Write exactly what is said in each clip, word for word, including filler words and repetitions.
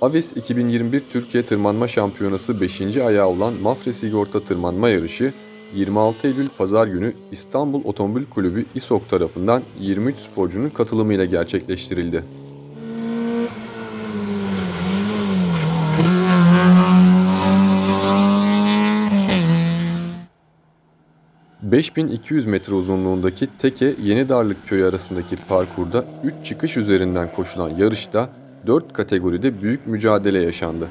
Avis iki bin yirmi bir Türkiye Tırmanma Şampiyonası beşinci ayağı olan Mafre Sigorta Tırmanma Yarışı, yirmi altı Eylül Pazar günü İstanbul Otomobil Kulübü İSOK tarafından yirmi üç sporcunun katılımıyla gerçekleştirildi. beş bin iki yüz metre uzunluğundaki Teke Yenidarlık Köyü arasındaki parkurda üç çıkış üzerinden koşulan yarışta dört kategoride büyük mücadele yaşandı.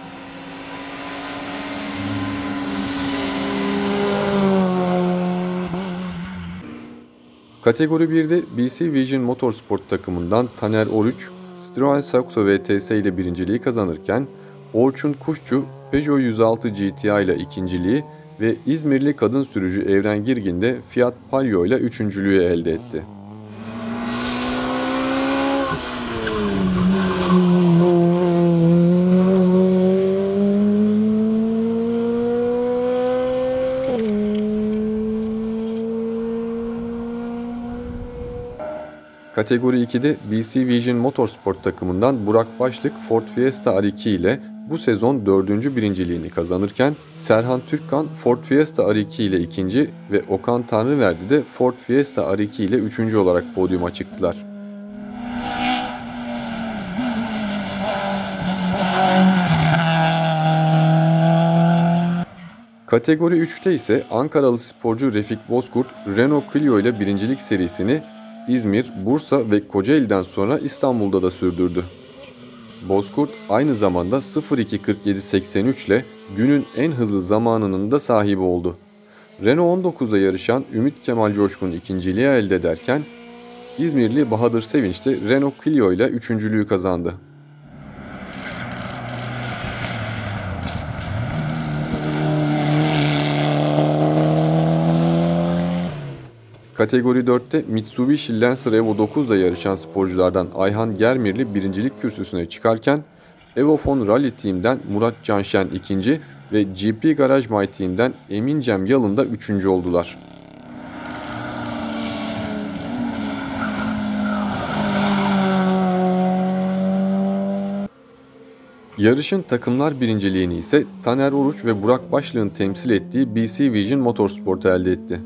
Kategori birde B C Vision Motorsport takımından Taner Oruç, Citroen Saxo V T S ile birinciliği kazanırken, Orçun Kuşçu, Peugeot yüz altı G T I ile ikinciliği ve İzmirli kadın sürücü Evren Girgin de Fiat Palio ile üçüncülüğü elde etti. Kategori ikide B C Vision Motorsport takımından Burak Başlık Ford Fiesta R iki ile bu sezon dördüncü birinciliğini kazanırken, Serhan Türkkan Ford Fiesta R iki ile ikinci ve Okan Tanrıverdi de Ford Fiesta R iki ile üçüncü olarak podyuma çıktılar. Kategori üçte ise Ankaralı sporcu Refik Bozkurt, Renault Clio ile birincilik serisini İzmir, Bursa ve Kocaeli'den sonra İstanbul'da da sürdürdü. Bozkurt aynı zamanda sıfır iki kırk yedi seksen üç ile günün en hızlı zamanının da sahibi oldu. Renault on dokuzda yarışan Ümit Kemal Coşkun ikinciliği elde ederken, İzmirli Bahadır Sevinç de Renault Clio ile üçüncülüğü kazandı. Kategori dörtte Mitsubishi Lancer Evo dokuzda yarışan sporculardan Ayhan Germirli birincilik kürsüsüne çıkarken, Evofon Rally Team'den Murat Canşen ikinci ve G P Garage My Team'den Emin Cem Yalın da üçüncü oldular. Yarışın takımlar birinciliğini ise Taner Oruç ve Burak Başlık'ın temsil ettiği B C Vision Motorsport elde etti.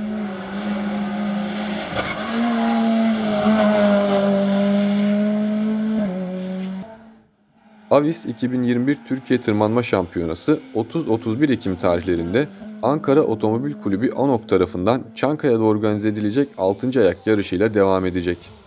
Avis iki bin yirmi bir Türkiye Tırmanma Şampiyonası otuz otuz bir Ekim tarihlerinde Ankara Otomobil Kulübü ANOK tarafından Çankaya'da organize edilecek altıncı ayak yarışıyla devam edecek.